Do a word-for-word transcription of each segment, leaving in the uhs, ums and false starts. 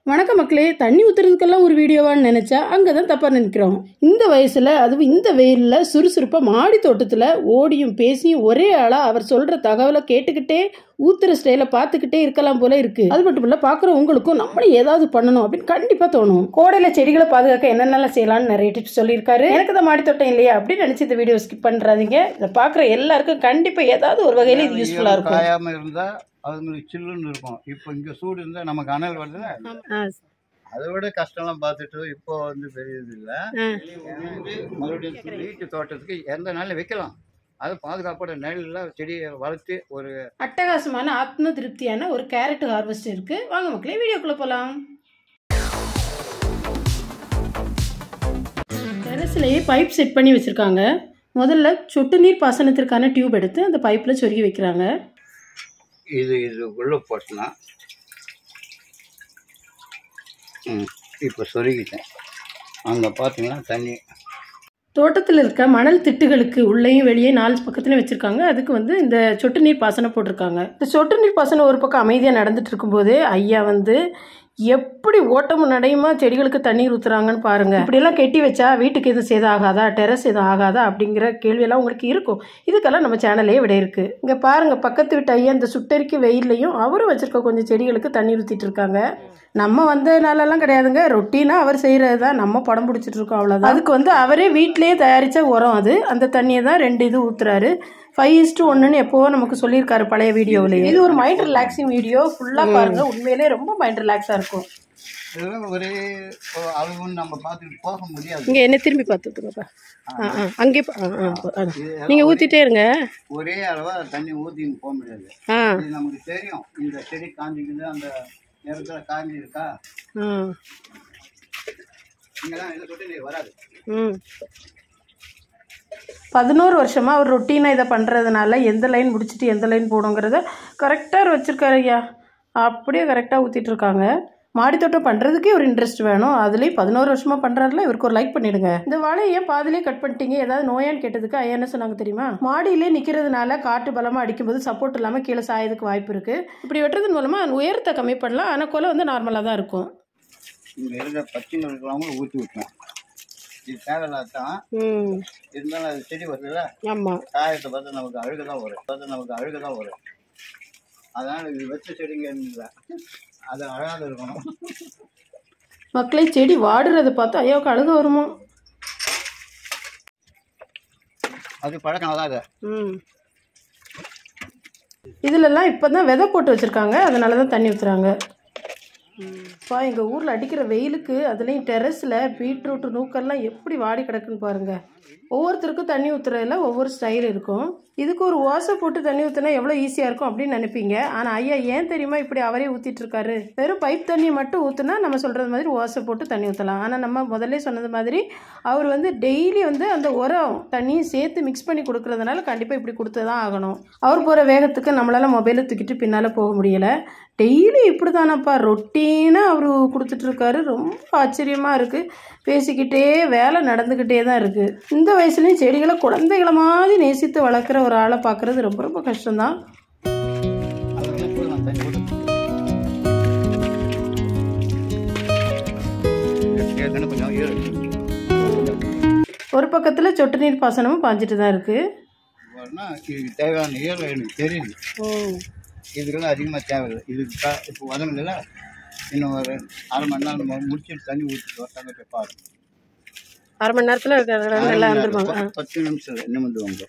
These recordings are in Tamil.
வணக்கம் மக்களே. தண்ணி ஊற்றுறதுக்கெல்லாம் ஒரு வீடியோவான்னு நினச்சா அங்கே தான் தப்பாக நினைக்கிறோம். இந்த வயசில் அதுவும் இந்த வெயிலில் சுறுசுறுப்பாக மாடி தோட்டத்தில் ஓடியும் பேசியும் ஒரே ஆளாக அவர் சொல்கிற தகவலை கேட்டுக்கிட்டே ஊத்துற ஸ்டைலை பார்த்துக்கிட்டே இருக்கலாம் போல இருக்குது. அது மட்டும் இல்லை, பார்க்குற உங்களுக்கும் நம்மளும் ஏதாவது பண்ணணும் அப்படின்னு கண்டிப்பாக தோணும். கோடையில் செடிகளை பாதுகாக்க என்னென்னலாம் செய்யலாம்னு நிறைய டிப்ஸ் சொல்லியிருக்காரு. எனக்கு தான் மாடி தோட்டம் இல்லையா அப்படின்னு நினச்சி இந்த வீடியோ ஸ்கிப் பண்ணுறாதீங்க. இதை பார்க்குற எல்லாருக்கும் கண்டிப்பாக ஏதாவது ஒரு வகையில் இது யூஸ்ஃபுல்லாக இருக்கும். அதுங்களுக்கு சில்லுன்னு இருக்கும். இப்போ இங்கே சூடு இருந்தால் நமக்கு அனல் வருதுல, அதை விட கஷ்டம்லாம் பார்த்துட்டு இப்போ வந்து பெரியது இல்லை. மறுபடியும் வீட்டு தோட்டத்துக்கு எந்த நாளில் வைக்கலாம், அது பாதுகாப்போட நெல்லாம் செடியை வளர்த்து ஒரு அட்டகாசமான ஆத்ம திருப்தியான ஒரு கேரட் ஹார்வெஸ்ட் இருக்கு. வாங்க மக்களே, வீடியோக்குள்ள போகலாம். டெரஸ்லேயே பைப் செட் பண்ணி வச்சுருக்காங்க. முதல்ல சொட்டு நீர் பாசனத்திற்கான டியூப் எடுத்து அந்த பைப்பில் சொருகி வைக்கிறாங்க. இது இது உள்ளே போட்டோன்னா ம் இப்போ சொருகிட்டேன். அங்கே பார்த்தீங்கன்னா தண்ணி தோட்டத்தில் இருக்க மணல் திட்டுகளுக்கு உள்ளேயும் வெளியே நாலு பக்கத்துலையும் வச்சுருக்காங்க. அதுக்கு வந்து இந்த சொட்டு நீர் பாசனம் போட்டிருக்காங்க. இந்த சொட்டு நீர் பாசனம் ஒரு பக்கம் அமைதியாக நடந்துட்டு இருக்கும்போது ஐயா வந்து எப்படி ஓட்டமும் நடையுமா செடிகளுக்கு தண்ணீர் ஊற்றுறாங்கன்னு பாருங்கள். இப்படியெல்லாம் கெட்டி வச்சா வீட்டுக்கு எதுவும் சேதம் ஆகாதா, டெரஸ் எதுவும் ஆகாதா அப்படிங்கிற கேள்வியெல்லாம் உங்களுக்கு இருக்கும். இதுக்கெல்லாம் நம்ம சேனலே விட இருக்குது. இங்கே பாருங்கள், பக்கத்து வீட்டு ஐயா இந்த சுட்டரிக்கு வெயிலையும் அவரும் வச்சுருக்க கொஞ்சம் செடிகளுக்கு தண்ணீர் ஊற்றிட்டு இருக்காங்க. நம்ம வந்ததுனாலலாம் கிடையாதுங்க, ரொட்டீனாக அவர் செய்கிறது தான், நம்ம படம் பிடிச்சிட்டு இருக்கோம், அவ்வளோதான். அதுக்கு வந்து அவரே வீட்டிலேயே தயாரித்த உரம் அது. அந்த தண்ணியை தான் ரெண்டு இது ஊற்றுறாரு. ஃபைவ் இஸ்டு ஒன்றுன்னு எப்போவோ நமக்கு சொல்லியிருக்காரு பழைய வீடியோவிலேயே. இது ஒரு மைண்ட் ரிலாக்ஸிங் வீடியோ, ஃபுல்லாக பாருங்கள். உண்மையிலே ரொம்ப மைண்ட் ரிலாக்ஸாக இருக்கும். ஒரே அளவுன்னு நம்ம பார்த்துட்டு போக முடியாது. இங்கே என்ன திரும்பி பார்த்துட்டுங்கப்பா. ஆ ஆ அங்கே நீங்கள் ஊற்றிட்டே இருங்க. ஒரே அளவாக தண்ணி ஊற்றின்னு போக முடியாது. ஆ இது நமக்கு தெரியும். இந்த செடி காஞ்சிக்குது, அந்த நேரத்துல காஞ்சி இருக்கா, இங்கெல்லாம் எந்த சொட்டு நீர் வராது. ம் பதினோரு வருஷமாக அவர் ரொட்டீனாக இதை பண்ணுறதுனால எந்த லைன் முடிச்சுட்டு எந்த லைன் போடுங்கிறத கரெக்டாக வச்சுருக்காரு ஐயா. அப்படியே கரெக்டாக ஊற்றிட்டுருக்காங்க. மாடித்தோட்டம் பண்ணுறதுக்கே ஒரு இன்ட்ரெஸ்ட் வேணும். அதுலேயும் பதினோரு வருஷமாக பண்ணுறாருல, இவருக்கு ஒரு லைக் பண்ணிடுங்க. இந்த வாழையை ஏன் பாதிலே கட் பண்ணிட்டீங்க, ஏதாவது நோயான்னு கேட்டதுக்கு ஐயா என்ன சொன்னாங்க தெரியுமா? மாடியிலே நிற்கிறதுனால காற்று பலமாக அடிக்கும்போது சப்போர்ட் இல்லாமல் கீழே சாயதுக்கு வாய்ப்பு இருக்குது. இப்படி வெட்டுறதன் மூலமாக உயரத்தை கம்மி பண்ணலாம், ஆனால் கொலை வந்து நார்மலாக தான் இருக்கும். இங்கே இருக்கிற பச்சைங்க இருக்கிறவங்களும் ஊற்றி விட்டோம். இது தேவையில்லாதான் இருந்தாலும் அது செடி வருதுல்ல. ஆமாம், காயத்தை பார்த்து நமக்கு அழுக தான் வரும், பார்த்து நமக்கு அழுக தான் வரும். அதனால் இது வச்ச செடிங்க இல்லை, அது அழகாக இருக்கணும். மக்களை செடி வாடுறதை பார்த்து ஐயாவுக்கு அழுக வருமோ? அது பழக்கம் தான். அது ம் இதுலலாம் இப்போ தான் விதை போட்டு வச்சுருக்காங்க, அதனால தான் தண்ணி ஊற்றுறாங்க. இப்போ எங்கள் ஊரில் அடிக்கிற வெயிலுக்கு அதுலேயும் டெரஸில் பீட்ரூட் நூக்கெல்லாம் எப்படி வாடி கிடக்குன்னு பாருங்கள். ஒவ்வொருத்தருக்கும் தண்ணி ஊற்றுறதுல ஒவ்வொரு ஸ்டைல் இருக்கும். இதுக்கு ஒரு ஓசை போட்டு தண்ணி ஊற்றினா எவ்வளோ ஈஸியாக இருக்கும் அப்படின்னு நினைப்பீங்க. ஆனால் ஐயா ஏன் தெரியுமா இப்படி அவரே ஊற்றிட்டுருக்காரு? வெறும் பைப் தண்ணியை மட்டும் ஊற்றுனா நம்ம சொல்கிறது மாதிரி ஓசை போட்டு தண்ணி ஊற்றலாம். ஆனால் நம்ம முதல்ல சொன்னது மாதிரி அவர் வந்து டெய்லி வந்து அந்த உரம் தண்ணியும் சேர்த்து மிக்ஸ் பண்ணி கொடுக்குறதுனால கண்டிப்பாக இப்படி கொடுத்து தான் ஆகணும். அவர் போகிற வேகத்துக்கு நம்மளால் மொபைலை தூக்கிட்டு பின்னால் போக முடியலை. டெய்லி இப்படி தானப்பா ரொட்டீனாக அவர் கொடுத்துட்ருக்காரு. ரொம்ப ஆச்சரியமாக இருக்குது. பேசிக்கிட்டே வேலை நடந்துக்கிட்டே தான் இருக்குது. இந்த வயசுலேயும் செடிகளை குழந்தைகளை மாதிரி நேசித்து வளர்க்குற ஒரு ஆளை பார்க்குறது ரொம்ப ரொம்ப கஷ்டம்தான். ஒரு பக்கத்தில் சொட்டு நீர் பாசனமும் பாஞ்சிட்டு தான் இருக்குது. இதுக்கு தேவையான ஈரம் எனக்கு தெரியுது. இதுக்கெல்லாம் அதிகமாக தேவையில்லை. இதுக்கு க இப்போ வதங்கல, இன்னும் ஒரு அரை மணி நேரம் நம்ம முடிச்சுட்டு தண்ணி ஊற்றிட்டு வரட்டாங்க பாரு. அரை மணி நேரத்தில் நல்லா வந்துருவாங்க. பத்து நிமிஷம் இன்னும் வந்து வாங்க.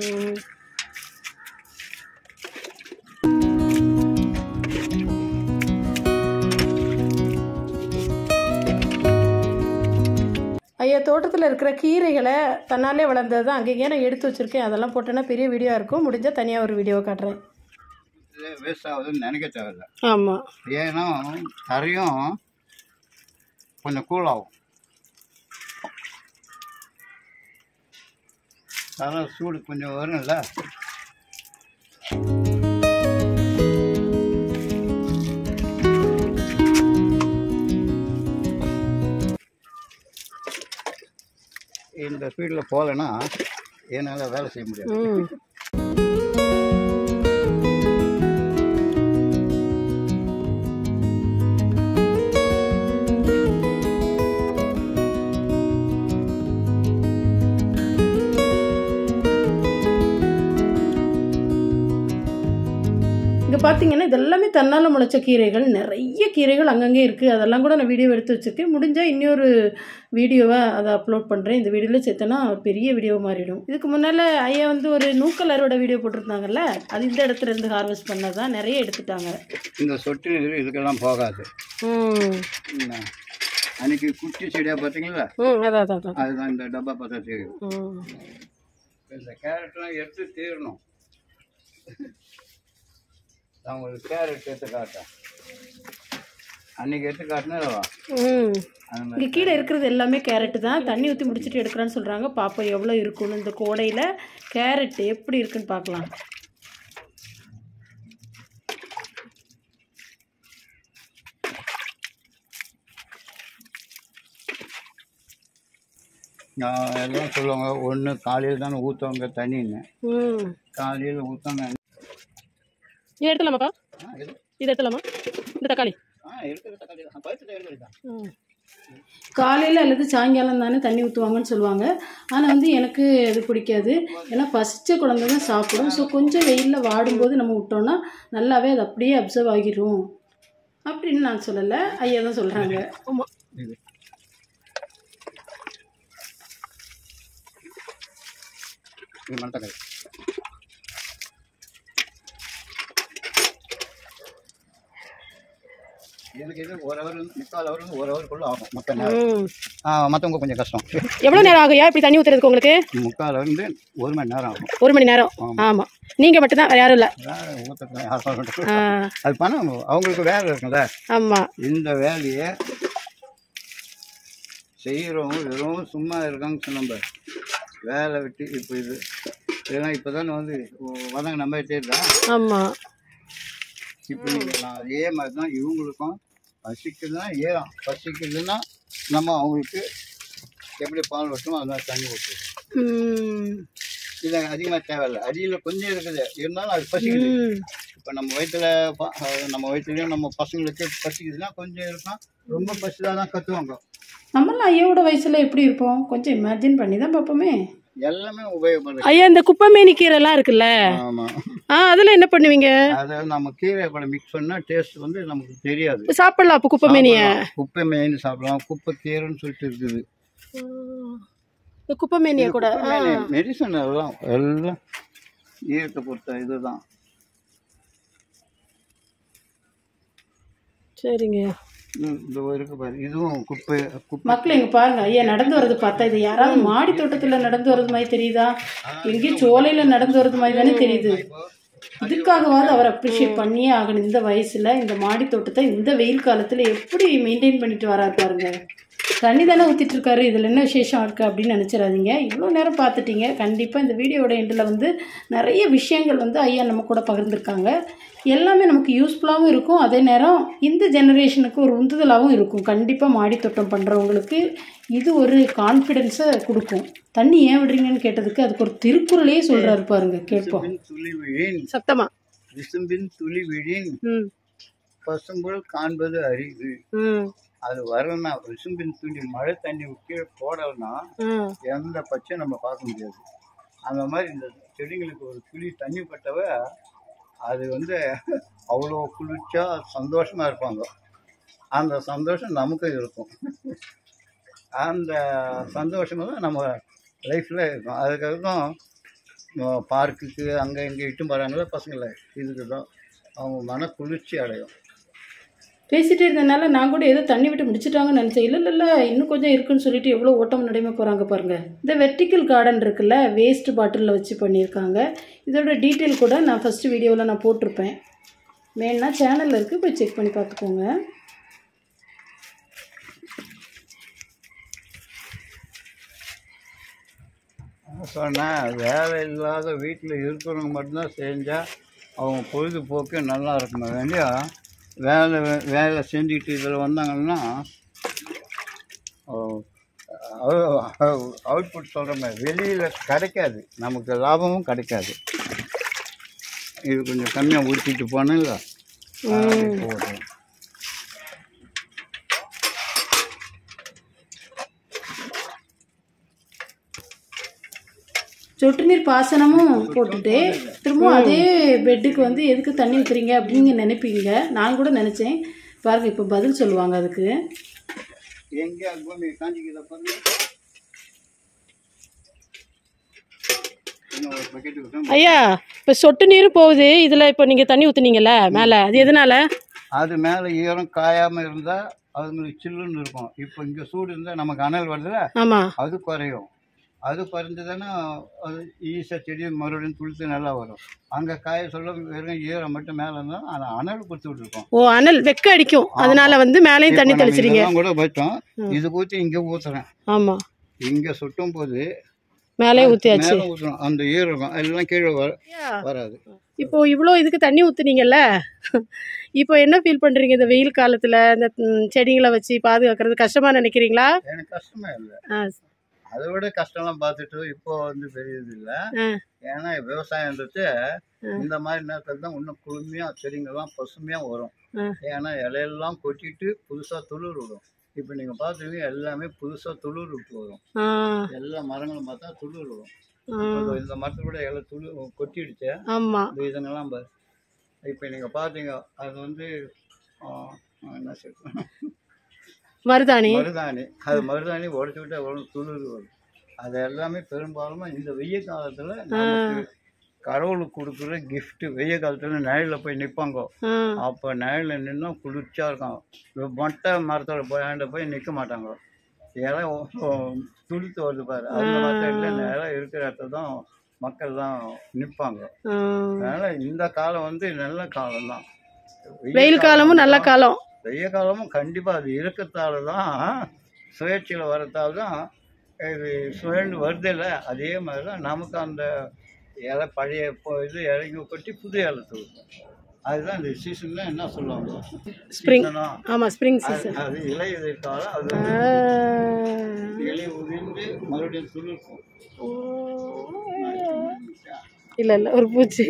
ஐயா தோட்டத்தில் இருக்கிற கீரைகளை தன்னாலே வளர்ந்தது தான் அங்கேயே நான் எடுத்து வச்சுருக்கேன். அதெல்லாம் போட்டோன்னா பெரிய வீடியோ இருக்கும். முடிஞ்சால் தனியாக ஒரு வீடியோ காட்டுறேன். வேஸ்ட் ஆகுதுன்னு நினைக்க தேவையில்லை. ஆமாம், ஏன்னா தரையும் கொஞ்சம் கூல் ஆகும். அதனால் சூடு கொஞ்சம் வரும்ல. இந்த ஸ்பீடில் போகலைன்னா என்னால் வேலை செய்ய முடியாது. பார்த்தீங்கன்னா இதெல்லாமே தன்னால் முளைச்ச கீரைகள். நிறைய கீரைகள் அங்கங்கே இருக்குது. அதெல்லாம் கூட நான் வீடியோ எடுத்து வச்சுருக்கேன். முடிஞ்சால் இன்னொரு வீடியோவை அதை அப்லோட் பண்ணுறேன். இந்த வீடியோவில் சேர்த்தனா பெரிய வீடியோவாக மாறிடும். இதுக்கு முன்னால் ஐயா வந்து ஒரு நூக்கல் அறுவடை வீடியோ போட்டிருந்தாங்கல்ல, அது இந்த இடத்துல இருந்து ஹார்வெஸ்ட் பண்ணதான் நிறைய எடுத்துட்டாங்க. இந்த சொட்டு நீர் இதுக்கெல்லாம் போகாது. ம் அன்னைக்கு குட்டி செடியாக பார்த்தீங்களா? ம் அதான் அதான் அதுதான் இந்த டப்பா பார்த்தா தெரியும். ம் இந்த கேரட்லாம் எடுத்து தீரணும். நான் உங்களுக்கு கேரட் எடுத்து காட்டேன். அன்னைக்கு எடுத்து காட்டினவா? ம் இங்கே கீழே இருக்கிறது எல்லாமே கேரட்டு தான். தண்ணி ஊற்றி முடிச்சுட்டு எடுக்கிறான்னு சொல்கிறாங்க. பாப்போம் எவ்வளோ இருக்குன்னு. இந்த கோடையில் கேரட் எப்படி இருக்குன்னு பார்க்கலாம். எல்லாம் சொல்லுவாங்க, ஒன்று காலையில் தானே ஊற்றுவாங்க தண்ணின்னு. காலையில் ஊற்றாங்க. இது எடுத்துலாமாப்பா? இது எடுத்துலாமா? இந்த தக்காளி காலையில் அல்லது சாயங்காலம் தானே தண்ணி ஊற்றுவாங்கன்னு சொல்லுவாங்க. ஆனால் வந்து எனக்கு அது பிடிக்காது. ஏன்னா பசிச்ச குழந்தை தான் சாப்பிடும். ஸோ கொஞ்சம் வெயிலில் வாடும்போது நம்ம விட்டோம்னா நல்லாவே அது அப்படியே அப்சர்வ் ஆகிடும் அப்படின்னு நான் சொல்லலை, ஐயா தான் சொல்கிறாங்க. ஆமாம் இது மணத்தக்காளி. எனக்கு இது ஒரு ஹவர் முக்கால் ஹவர் ஒரு ஹவருக்குள்ளே ஆகும் மற்ற நேரம். ஆ மற்றவங்க கொஞ்சம் கஷ்டம். எவ்வளோ நேரம் ஆகும் இப்படி தண்ணி ஊற்றுறதுக்கு உங்களுக்கு? முக்கால் ஹவர்ந்து ஒரு மணி நேரம் ஆகும். ஒரு மணி நேரம்? ஆமாம். நீங்கள் மட்டும்தான், வேறு யாரும் இல்லை? ஊற்றுறது யாரும் அது பணம் அவங்களுக்கு வேலை இருக்குல்ல. ஆமாம். இந்த வேலையை செய்கிறவங்க வெறும் சும்மா இருக்காங்க சொன்ன வேலை விட்டு இப்போ இது இதெல்லாம் இப்போ தானே வந்து வதங்க நம்ம தேர்தா. ஆமாம். இப்போ நீங்கள் நான் அதே மாதிரி தான் இவங்களுக்கும் பசிக்குதுன்னா ஏறும். பசிக்குதுன்னா நம்ம அவங்களுக்கு எப்படி பால் வட்டமோ அது மாதிரி தண்ணி ஊற்றுவோம். இது அதிகமாக தேவையில்லை. அடியில் கொஞ்சம் இருக்குது இருந்தாலும் அது பசிக்குது. இப்போ நம்ம வயிற்றில் நம்ம வயிற்றுலையும் நம்ம பசங்களுக்கு பசிக்குதுன்னா கொஞ்சம் இருக்கும். ரொம்ப பசிதான் தான் கற்றுவாங்க. நம்மளாம் ஐயோட வயசில் எப்படி இருப்போம் கொஞ்சம் இமேஜின் பண்ணி தான் பார்ப்போமே. எல்லாமே உபயோகப்படுது. ஐயா இந்த குப்பைமேனி கீரைலாம் இருக்குல்ல, ஆமாம், ஆ அதில் என்ன பண்ணுவீங்க? அதாவது நம்ம கீரை கூட மிக்ஸ் பண்ணால் டேஸ்ட் வந்து நமக்கு தெரியாது. சாப்பிடலாம் அப்போ குப்பைமேனியை? குப்பைமேனி சாப்பிடலாம். குப்பை கீரைன்னு சொல்லிட்டு இருக்குது. இந்த குப்பைமேனியை கூட மெடிசன் எல்லாம் எல்லாம் ஈரத்தை பொறுத்த இதுதான். சரிங்க. இதுவும் குப்பை மக்கள் இங்கே பாருங்க. ஐயா நடந்து வர்றது பார்த்தா இது யாராவது மாடி தோட்டத்தில் நடந்து வர்றது மாதிரி தெரியுதா? எங்கேயும் சோலையில் நடந்து வர்றது மாதிரி தானே தெரியுது. இதுக்காகவாவது அவர் அப்ரிஷியேட் பண்ணியே ஆகணும். இந்த வயசில் இந்த மாடி தோட்டத்தை இந்த வெயில் காலத்தில் எப்படி மெயின்டைன் பண்ணிட்டு வராரு பாருங்க. தண்ணி தானே ஊற்றிட்டு இருக்காரு, இதில் என்ன விசேஷம் இருக்குது அப்படின்னு நினச்சிடாதீங்க. இவ்வளோ நேரம் பார்த்துட்டீங்க. கண்டிப்பாக இந்த வீடியோட எண்டில் வந்து நிறைய விஷயங்கள் வந்து ஐயா நம்ம கூட பகிர்ந்துருக்காங்க. எல்லாமே நமக்கு யூஸ்ஃபுல்லாகவும் இருக்கும், அதே நேரம் இந்த ஜெனரேஷனுக்கு ஒரு உந்துதலாகவும் இருக்கும். கண்டிப்பாக மாடி தோட்டம் பண்ணுறவங்களுக்கு இது ஒரு கான்ஃபிடென்ஸை கொடுக்கும். தண்ணி ஏன் விடுறீங்கன்னு கேட்டதுக்கு அதுக்கு ஒரு திருக்குறளையே சொல்கிறாரு பாருங்க, கேட்போம் சத்தமா. விசும்பின் துளி விழின் பசும்புல் காண்பது அறிவு. அது வரலன்னா விசும்பின் துளி மழை தண்ணி கீழே போடலைன்னா எந்த பச்சையும் நம்ம பார்க்க முடியாது. அந்த மாதிரி இந்த செடிங்களுக்கு ஒரு துளி தண்ணி பட்டவ அது வந்து அவ்வளோ குளிர்ச்சியா சந்தோஷமா இருப்பாங்க. அந்த சந்தோஷம் நமக்கு இருக்கும். அந்த சந்தோஷம் தான் நம்ம லைஃப்பில் இருக்கும். அதுக்காக தான் பார்க்குக்கு அங்கே இங்கே இட்டு போகிறாங்களே பசங்களை, இதுக்கு தான் அவங்க மன குளிர்ச்சி அடையும். பேசிகிட்டே இருந்ததுனால நான் கூட ஏதோ தண்ணி விட்டு முடிச்சுட்டாங்கன்னு நினச்சேன். இல்லை இல்லை இல்லை இன்னும் கொஞ்சம் இருக்குன்னு சொல்லிட்டு எவ்வளோ ஓட்டம் நடைமை போகிறாங்க பாருங்கள். இந்த வெர்டிக்கல் கார்டன் இருக்குல்ல, வேஸ்ட் பாட்டிலில் வச்சு பண்ணியிருக்காங்க. இதோட டீட்டெயில் கூட நான் ஃபஸ்ட்டு வீடியோவில் நான் போட்டிருப்பேன். வேணுன்னா சேனலில் இருக்குது, போய் செக் பண்ணி பார்த்துக்கோங்க. சொன்னேன் வேலை இல்லாத வீட்டில் இருக்கிறவங்க மட்டும்தான் செஞ்சால் அவங்க பொழுதுபோக்கு நல்லா இருக்கணும். வேண்டியா வேலை வேலை செஞ்சுக்கிட்டு இதில் வந்தாங்கன்னா அவுட்புட் சொல்கிற மாதிரி வெளியில் கிடைக்காது, நமக்கு லாபமும் கிடைக்காது. இது கொஞ்சம் கம்மியாக ஊற்றிட்டு போனேன்ல போதும். சொட்டு நீர் பாசனமும் போட்டுட்டு திரும்பவும் அதே பெட்டுக்கு வந்து எதுக்கு தண்ணி ஊற்றுறீங்க அப்படிங்க நினைப்பீங்க. நான் கூட நினச்சேன். பாருங்கள் இப்போ பதில் சொல்லுவாங்க அதுக்கு. ஐயா இப்போ சொட்டு நீர் போகுது இதில். இப்போ நீங்கள் தண்ணி ஊற்றுனீங்கல்ல மேலே, அது எதனால? அது மேலே ஈரம் காயாமல் இருந்தால் அதுங்களுக்கு சில்லுன்னு இருக்கும். இப்போ இங்கே சூடு இருந்தால் நமக்கு அனல் வருதுல்ல, ஆமாம், அது குறையும். அது குறைஞ்சதுன்னா அது ஈஸியாக செடி மறுபடியும் துளுத்து நல்லா வரும். அங்கே காய சொல்ல வெறும் ஈரம் மட்டும் மேலே இருந்தால் அது அனல் கொடுத்து விட்டுருக்கோம். ஓ, அனல் வெக்க அடிக்கும், அதனால வந்து மேலேயும் தண்ணி தெளிச்சிருங்க. கூட வச்சோம், இது ஊற்றி இங்கே ஊற்றுறேன். ஆமாம், இங்கே சுட்டும் போது மேலே ஊற்றியாச்சு. மேலே ஊற்றணும், அந்த ஈரம் எல்லாம் கீழே வர வராது. இப்போ இவ்வளோ இதுக்கு தண்ணி ஊற்றுனீங்கல்ல, இப்போ என்ன ஃபீல் பண்ணுறீங்க இந்த வெயில் காலத்தில் இந்த செடிகளை வச்சு பாதுகாக்கிறது கஷ்டமாக நினைக்கிறீங்களா? எனக்கு கஷ்டமே இல்லை, அதை விட கஷ்டம்லாம் பார்த்துட்டு இப்போ வந்து பெரியது இல்லை. ஏன்னா விவசாயன்றது இந்த மாதிரி நேரத்தில் தான் இன்னும் குளுமையாக செடிங்கள்லாம் பசுமையாக வரும். ஏன்னா இலையெல்லாம் கொட்டிட்டு புதுசாக துளிர் விடும். இப்போ நீங்கள் பார்த்துருவீங்க எல்லாமே புதுசாக துளிர் விட்டு வரும். எல்லா மரங்களும் பார்த்தா துளிர் விடும். இந்த மரத்தை கூட இலை துளிர் கொட்டிடுச்சு. ஆமாம், இதுங்கெல்லாம் பாரு. இப்போ நீங்கள் பார்த்தீங்க அது வந்து என்ன சொல்றேன், மருதாணி மருதாணி அது மருதாணி உடச்சி விட்டு எவ்வளோ துளிர் வரும். அது எல்லாமே பெரும்பாலும் இந்த வெய்ய காலத்தில் நமக்கு கடவுளுக்கு கொடுக்குற கிஃப்ட். வெய்ய காலத்தில் நிழலில் போய் நிற்பாங்க. அப்போ நிழலில் நின்னா குளிர்ச்சியாக இருக்கும். மொட்டை மரத்தில் போய் போய் நிற்க மாட்டாங்க. இலை துளித்து வருது பாரு, அந்த மரத்தில் நிலம் இருக்கிற இடத்துல தான் மக்கள் தான் நிற்பாங்க. அதனால் இந்த காலம் வந்து நல்ல காலம் தான். வெயில் காலமும் நல்ல காலம், வெய்ய காலமும் கண்டிப்பாக அது இருக்கிறதால தான் சுழற்சியில் வரத்தால் தான் இது சுழண்டு வருது இல்லை. அதே மாதிரி தான் நமக்கு அந்த இலை பழைய இது இலைங்க கொட்டி புது இலை தூக்கும். அதுதான் இந்த சீசன்ல என்ன சொல்லுவாங்க, ஸ்ப்ரிங். ஆமாம், ஸ்ப்ரிங் சீசன். அது இலை எதிர்த்தால அது இலை உதிர்ந்து மறுபடியும் துளிர்க்கும். இல்லை இல்லை ஒரு பூச்சி.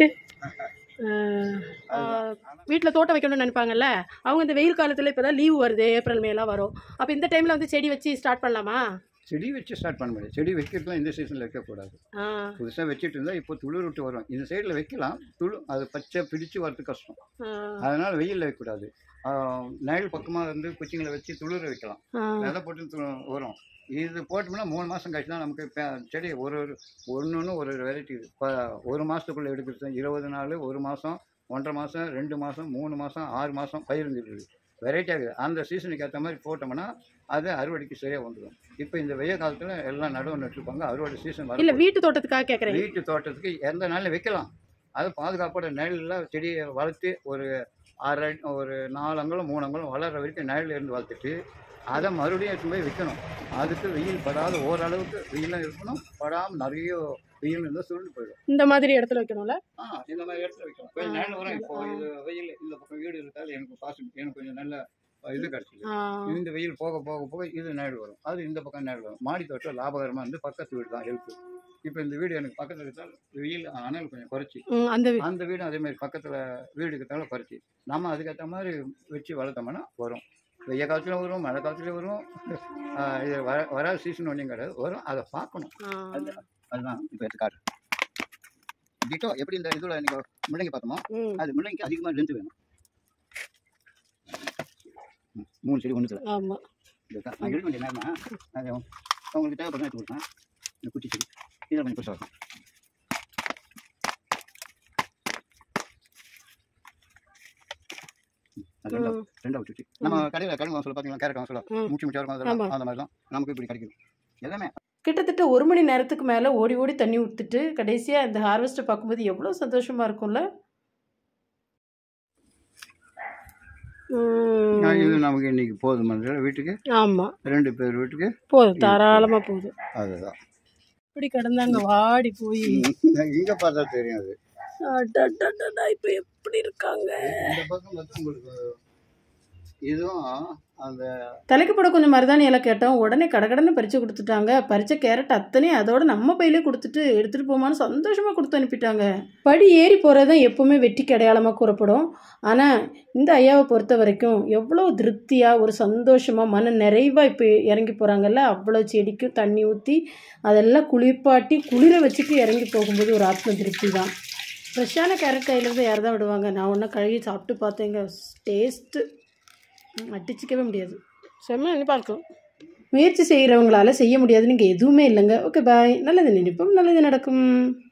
வீட்டில் தோட்டம் வைக்கணும்னு நினைப்பாங்கல்ல, அவங்க இந்த வெயில் காலத்தில் இப்போ தான் லீவு வருது, ஏப்ரல் மேலாம் வரும். அப்போ இந்த டைமில் வந்து செடி வச்சு ஸ்டார்ட் பண்ணலாமா? செடி வச்சு ஸ்டார்ட் பண்ண முடியாது. செடி வைக்கிறதுலாம் இந்த சீசனில் வைக்கக்கூடாது. புதுசாக வச்சுட்டு இருந்தால் இப்போ துளிர் விட்டு வரும். இந்த சைடில் வைக்கலாம், துளு அது பச்சை பிடிச்சி வரது கஷ்டம். அதனால் வெயிலில் வைக்கக்கூடாது. நயல் பக்கமாக இருந்து குச்சிங்களை வச்சு துளிர வைக்கலாம், விதை போட்டு வரும். இது போட்டோம்னா மூணு மாதம் கழிச்சு தான் நமக்கு செடி ஒரு ஒரு ஒன்று ஒன்று ஒரு ஒரு வெரைட்டி. இப்போ ஒரு மாதத்துக்குள்ளே எடுக்கிறது இருபது நாள், ஒரு மாதம், ஒன்றரை மாதம், ரெண்டு மாதம், மூணு மாதம், ஆறு மாதம் பயிருந்துருக்கு. வெரைட்டி ஆகுது. அந்த சீசனுக்கு ஏற்ற மாதிரி போட்டோம்னா அது அறுவடைக்கு சரியாக வந்துடும். இப்போ இந்த வெய்ய காலத்தில் எல்லாம் நடுவு நட்டுருப்பாங்க. அறுவடை சீசன் வரும். இல்லை வீட்டு தோட்டத்துக்காக கேட்குறேன். வீட்டு தோட்டத்துக்கு எந்த நாளில் வைக்கலாம். அது பாதுகாப்போட நிழலில் செடியை வளர்த்து ஒரு அரை ஒரு நாலு அங்குலம் மூணு அங்குலம் வளர்கிற வரைக்கும் நிழலில் இருந்து வளர்த்துட்டு அதை மறுபடியும் எடுத்து போய் விற்கணும். அதுக்கு வெயில் படாத ஓரளவுக்கு வெயிலும் இருக்கணும், படாமல் நிறைய வெயில் இருந்தால் சுருண்டு போயிடும். இந்த மாதிரி இடத்துல வைக்கணும்ல? ஆ, இந்த மாதிரி இடத்துல வைக்கணும். கொஞ்சம் நிழல் வரும். இப்போ இது வெயில் இந்த பக்கம் வீடு இருக்காது, எனக்கு பாசு எனக்கு கொஞ்சம் நல்ல இது கிடச்சிது. இந்த வெயில் போக போக போக இது நிழல் வரும், அது இந்த பக்கம் நிழல் வரும். மாடி தோட்டம் லாபகரமாக இருந்து பக்கத்து வீடு தான் ஹெல்ப்பு. இப்போ இந்த வீடு எனக்கு பக்கத்தில் இருக்கிறதால வெயில் அனல் கொஞ்சம் குறைச்சி, அந்த அந்த வீடும் அதே மாதிரி பக்கத்தில் வீடு இருக்கிறதால குறைச்சி நம்ம அதுக்கேற்ற மாதிரி வச்சு வளர்த்தோம்னா வரும். வெய்ய காலத்துலையும் வரும், மழை காலத்துலேயும் வரும். இது வர வராத சீசன் ஒன்றும் கிடையாது, வரும். அதை பார்க்கணும். அது அதுதான் இப்போ எடுத்துக்காட்டு. டிட்டோ எப்படி இந்த இதில் நீங்கள் முள்ளங்கி பார்த்தோமோ அது முள்ளங்கிக்கு அதிகமாக லென்த்து வேணும். மூணு செடி ஒன்றுத்துல. ஆமாம், நான் எடுக்க வேண்டிய நேரமா அது உங்களுக்கு தேவைப்படும் எடுத்து கொடுப்பேன். இந்த குட்டி செடி இதில் கொஞ்சம் பெருசாக இருக்கும். அது ரெண்டாவது ரெண்டாவது சுற்றி நம்ம கடையில் கடுகு சொல்ல பார்த்தீங்கன்னா கேரட் வாங்க சொல்ல முச்சி முச்சியாக இருக்கும். அதெல்லாம் அந்த மாதிரி தான் நமக்கு இப்படி கிடைக்கும் எல்லாமே. கிட்டத்தட்ட ஒரு மணி நேரத்துக்கு மேலே ஓடி ஓடி தண்ணி ஊற்றிட்டு கடைசியாக இந்த ஹார்வெஸ்ட்டை பார்க்கும்போது எவ்வளோ சந்தோஷமாக இருக்கும்ல. இது நமக்கு இன்னைக்கு போதும் வீட்டுக்கு. ஆமாம், ரெண்டு பேர் வீட்டுக்கு போதும், தாராளமாக போதும். அதுதான் இப்படி கிடந்தாங்க வாடி போய் இங்கே பார்த்தா தெரியும். அது இப்போ எப்படி இருக்காங்க இந்த பக்கம் உங்களுக்கு இதுவும் அந்த தலைக்கு போட கொஞ்சம் மருதாணி இலை கேட்டோம், உடனே கடகடன்னு பறித்து கொடுத்துட்டாங்க. பறித்த கேரட் அத்தனையும் அதோட நம்ம பையிலே கொடுத்துட்டு எடுத்துகிட்டு போமான்னு சந்தோஷமாக கொடுத்து அனுப்பிட்டாங்க. படி ஏறி போகிறது தான் எப்போவுமே வெற்றிக்கு அடையாளமாக கூறப்படும். ஆனால் இந்த ஐயாவை பொறுத்த வரைக்கும் எவ்வளோ திருப்தியாக ஒரு சந்தோஷமாக மன நிறைவாக இப்போ இறங்கி போகிறாங்கல்ல. அவ்வளோ செடிக்கும் தண்ணி ஊற்றி அதெல்லாம் குளிப்பாட்டி குளிர வச்சுட்டு இறங்கி போகும்போது ஒரு ஆத்ம திருப்தி தான். ஃப்ரெஷ்ஷான கேரட் கையிலேருந்து யார் தான் விடுவாங்க. நான் ஒன்றா கழுவி சாப்பிட்டு பார்த்தேங்க, டேஸ்ட்டு அடிச்சிக்கவே முடியாது, செம்ம இனிப்பாக இருக்கும். முயற்சி செய்கிறவங்களால செய்ய முடியாதுன்னு இங்கே எதுவுமே இல்லைங்க. Okay bye. நல்லது நினைப்போம், நல்லது நடக்கும்.